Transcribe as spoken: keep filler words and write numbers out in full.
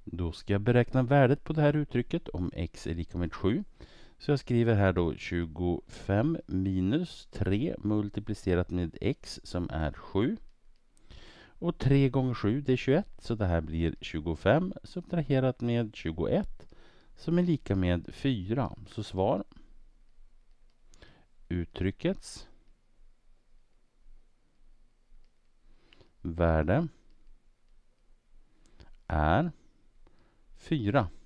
Då ska jag beräkna värdet på det här uttrycket om x är lika med sju. Så jag skriver här då tjugofem minus tre multiplicerat med x som är sju. Och tre gånger sju det är tjugoett, så det här blir tjugofem subtraherat med tjugoett som är lika med fyra. Så svar: uttryckets värde är fyra.